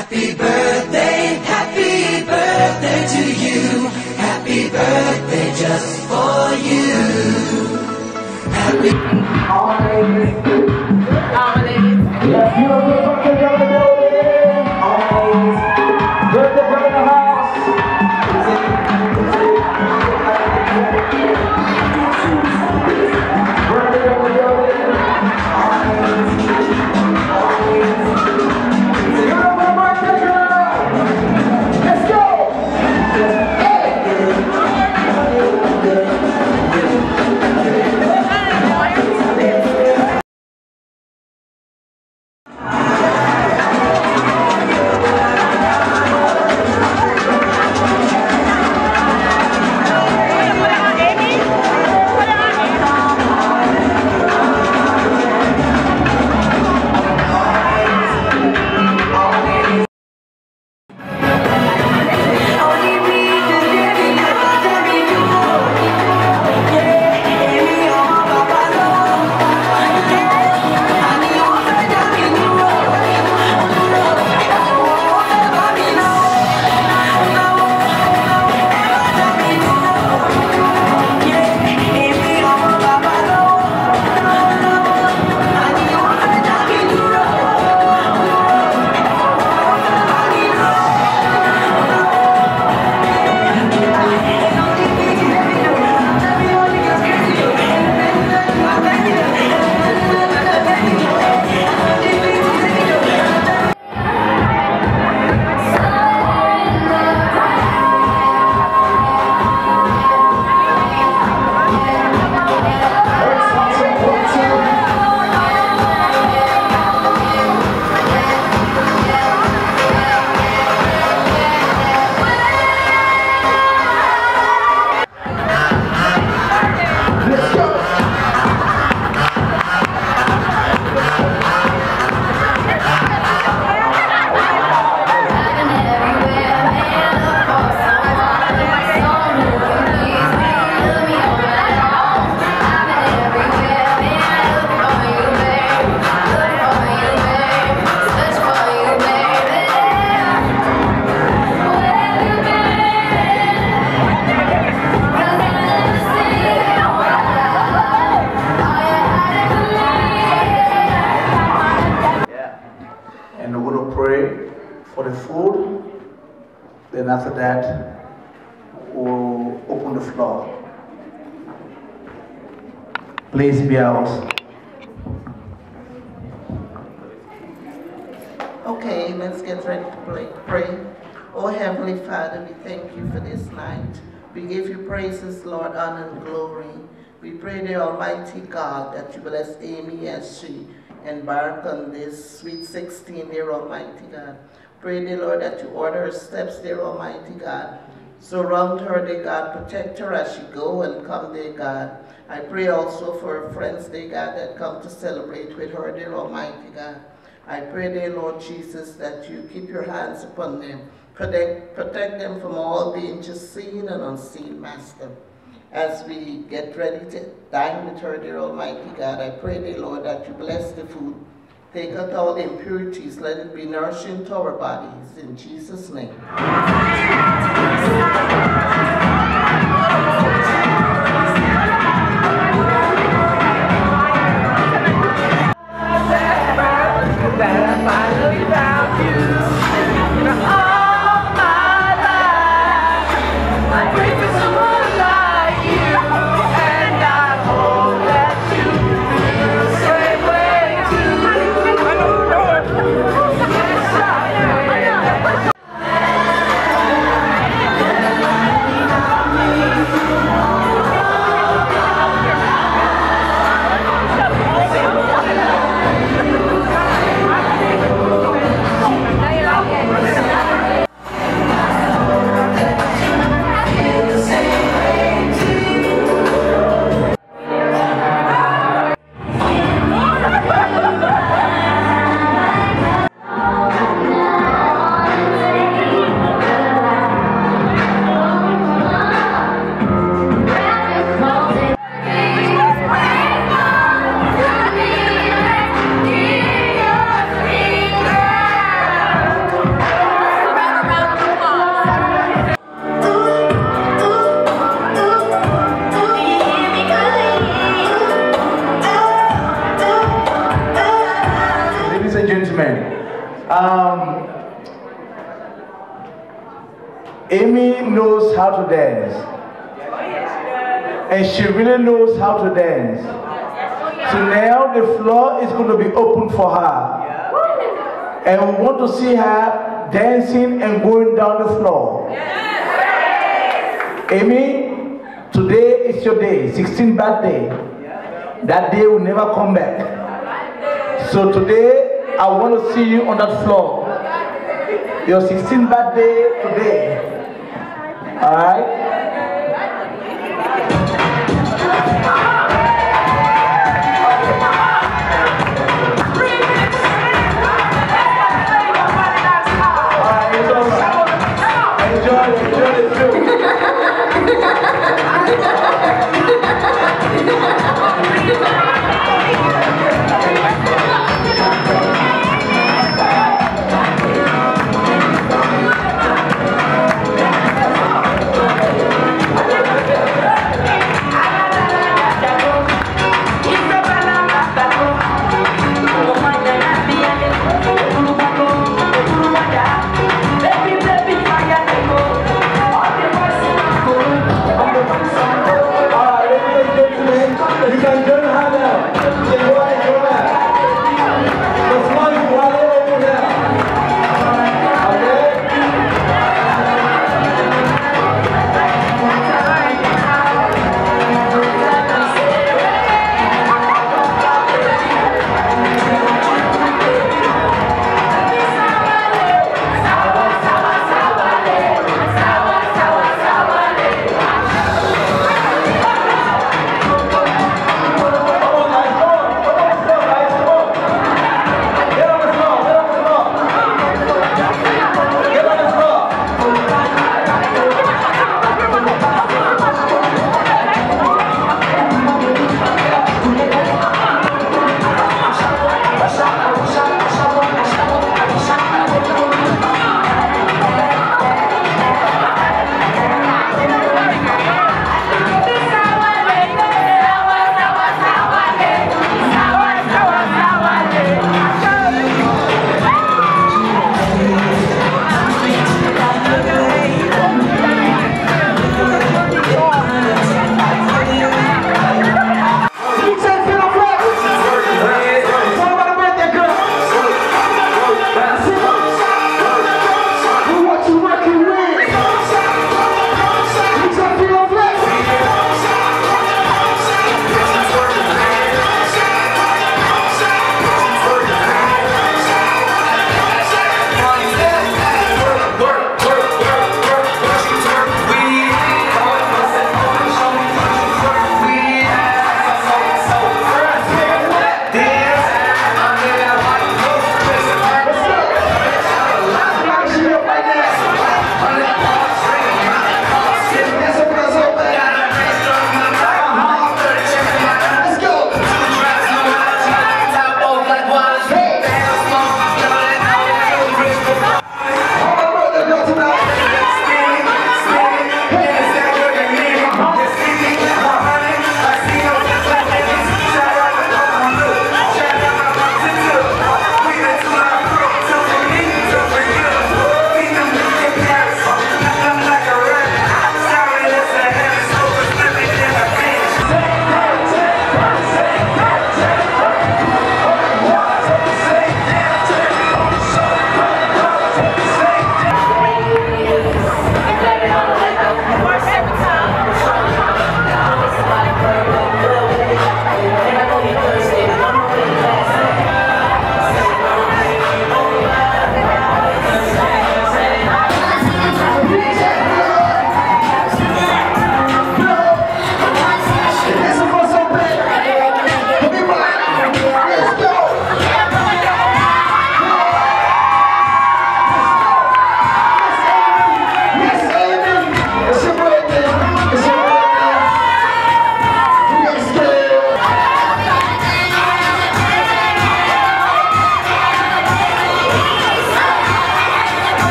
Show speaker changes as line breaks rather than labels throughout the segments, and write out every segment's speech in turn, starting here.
happy birthday to you. Happy birthday just for you. Happy
Yes, you know, good birthday girl in the building. Birthday girl in the house. Birthday girl in the building. For the food, then after that, we'll open the floor. Please be ours.
Okay, let's get ready to pray. Oh Heavenly Father, we thank you for this night. We give you praises, Lord, honor and glory. We pray, dear Almighty God, that you bless Amie as she embark on this sweet 16, dear Almighty God. Pray, dear Lord, that you order her steps, dear Almighty God. Surround her, dear God. Protect her as she go and come, dear God. I pray also for her friends, dear God, that come to celebrate with her, dear Almighty God. I pray, dear Lord Jesus, that you keep your hands upon them. Protect them from all dangers, seen and unseen, Master. As we get ready to dine with her, dear Almighty God, I pray, dear Lord, that you bless the food. Take out all the impurities. Let it be nourishing to our bodies. In Jesus' name.
Amie knows how to dance. And she really knows how to dance. So now the floor is going to be open for her. And we want to see her dancing and going down the floor. Amie, today is your day, 16th birthday. That day will never come back. So today, I want to see you on that floor. Your 16th birthday today. Alright?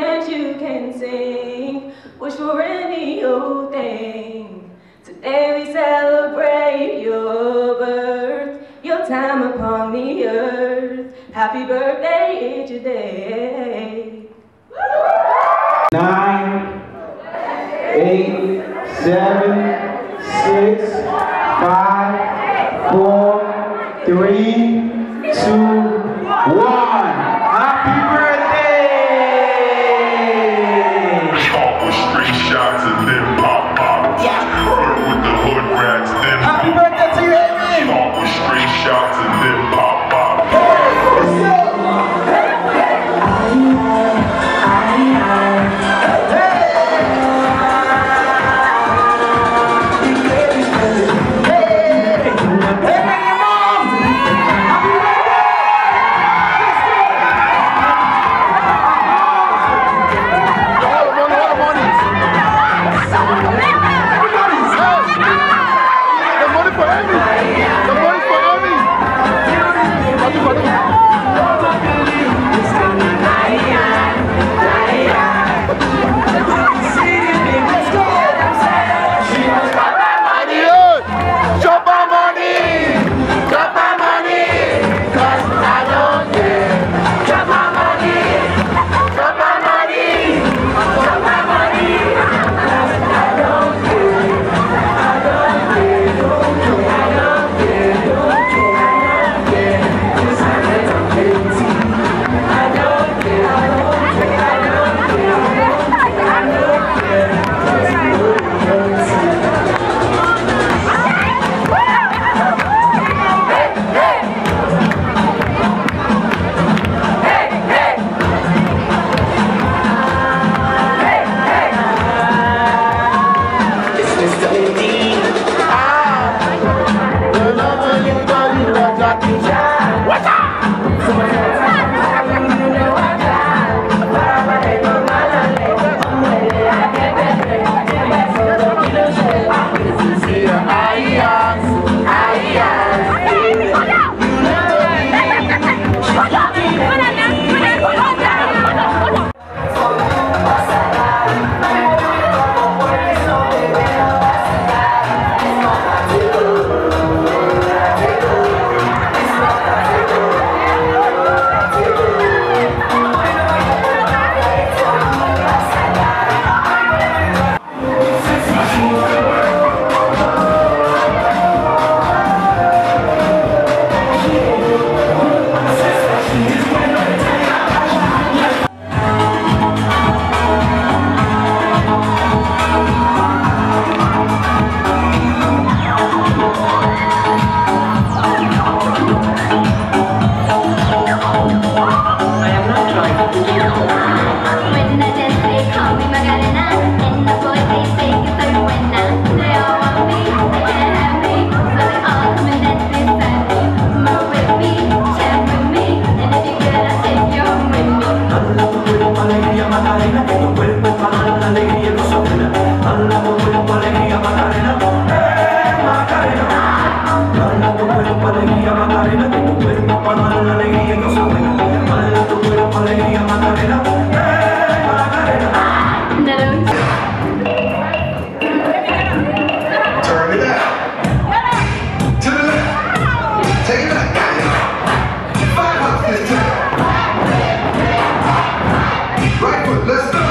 that you can sing, wish for any old thing. Today we celebrate your birth, your time upon the earth. Happy birthday today.
9, 8, 7, 6, 5, 4, 3, 2, 1. Happy birthday!
Talk with screenshots and then pop bottles. Flirt with the hood rats, then
Happy birthday to you, Amie!
talk with screenshots and then pop bottles.
Right foot, let's go.